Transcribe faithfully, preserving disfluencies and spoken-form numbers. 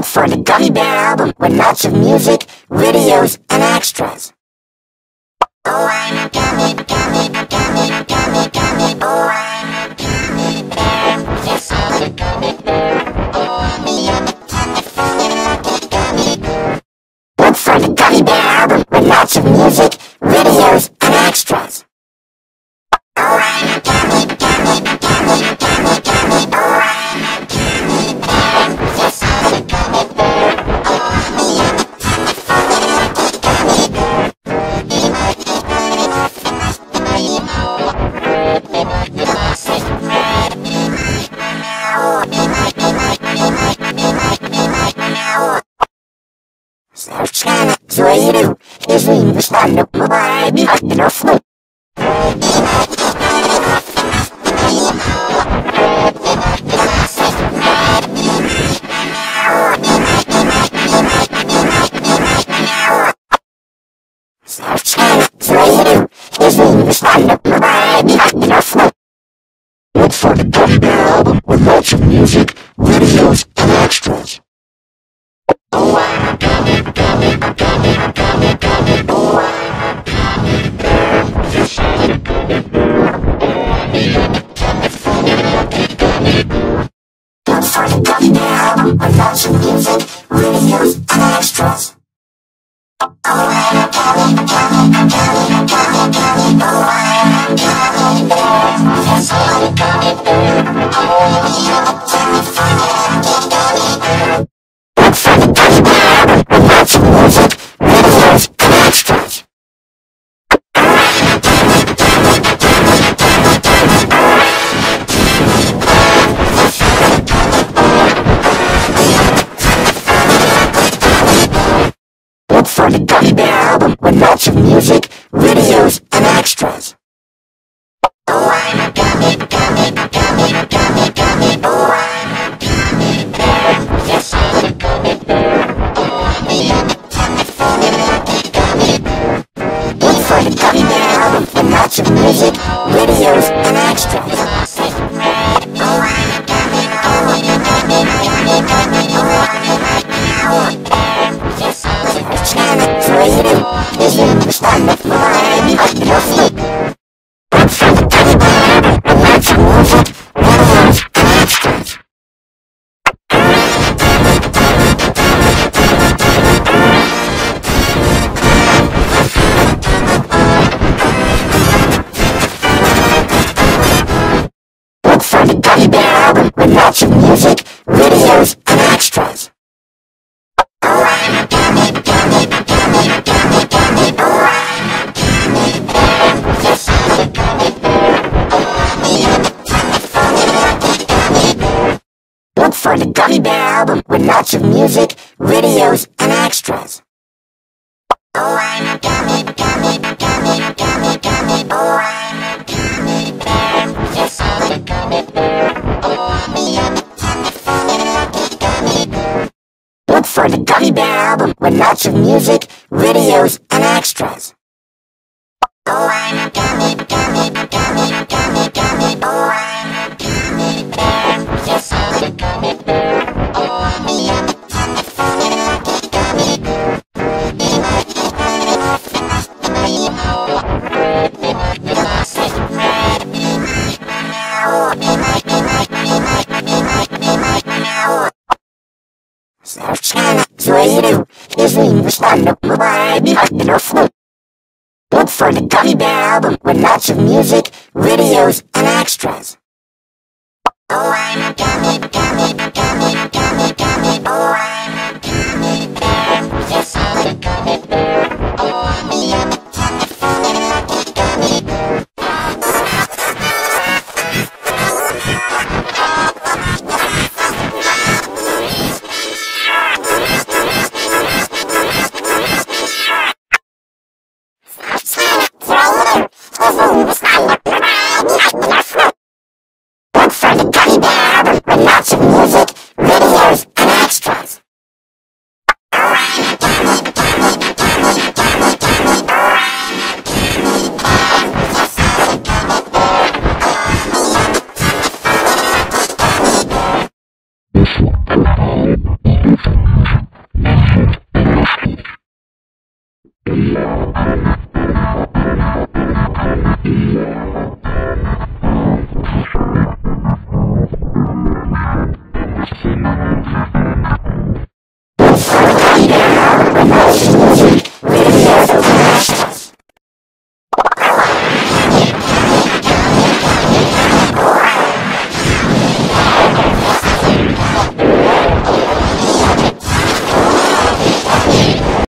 for the Gummy Bear album with lots of music, videos, and extras. Oh, I'm a gummy, gummy, gummy, gummy, gummy. Oh, I'm a gummy bear. Yes, I'm a gummy bear. Oh, I'm a gummy, gummy, gummy bear. Look for the Gummy Bear album with lots of music, videos, and extras. Oh, I'm a gummy, gummy, gummy, gummy, gummy. Oh, I'm a gummy bear. Yes, I'm a gummy bear. Oh, I'm a gummy, gummy bear. Słowczana, złejdu, jeżeli wystanę mobilni odrosną. Słowczana, złejdu, jeżeli wystanę mobilni odrosną. Look for the Gummy Bear album with lots of music, videos, and extras. Oh, I'm a gummy, gummy, gummy, gummy, gummy. Oh, I'm a gummy bear. Yes, I'm a gummy bear. Oh, I'm a gummy, gummy, gummy bear. Look for the Gummy Bear album with lots of music, videos, and extras. Oh, I'm a gummy, gummy, gummy, gummy, gummy. Oh, I'm a gummy bear. Yes, I'm a gummy bear. Oh, I'm a gummy, gummy bear. Look for the Gummy Bear album with lots of music, videos, and extras. Look for the Gummy Bear album with lots of music, videos, and extras. Oh, I'm a gummy, gummy, gummy, gummy, gummy. Oh, I'm a gummy bear. Yes, I'm a gummy bear. Oh, I'm a gummy, gummy bear. Look for the Gummy Bear album with lots of music, videos, and extras. Oh, I'm a gummy, gummy, gummy, gummy, gummy. Oh, I'm a bear. Yes, I'm a gummy. Złejdu, jeżeli wystanę mobilni odrosną. Look for the Gummy Bear album with lots of music, videos, and extras. Look for the Gummy Bear album with lots of music, videos, and extras. Oh, I'm a gummy, gummy, gummy, gummy, gummy. Oh, I'm a gummy bear. Yes, I'm a gummy bear. Oh, I'm a gummy, gummy bear. Look for the Gummy Bear album with lots of music, videos, and extras. Oh, I'm a gummy, gummy, gummy, gummy, gummy. Oh, I'm a gummy bear. Yes, I'm a gummy bear. Oh, I'm a gummy, gummy bear. Look for the Gummy Bear album with lots of music, videos, and extras. Oh, I'm a gummy, gummy, gummy, gummy, gummy. Oh, I'm a gummy bear. Yes, I'm a gummy bear. Oh, I'm a gummy, gummy bear. Słowczana, złejdu, jeżeli wystanę mobilni odrosną. Look for the Gummy Bear album with lots of music, videos, and extras. Oh, I'm a gummy, gummy, gummy, gummy, gummy. Oh, I'm a gummy bear. Yes, I'm a gummy bear. Oh, I'm a gummy, gummy bear. Look for the Gummy Bear album with lots of music, lots of music,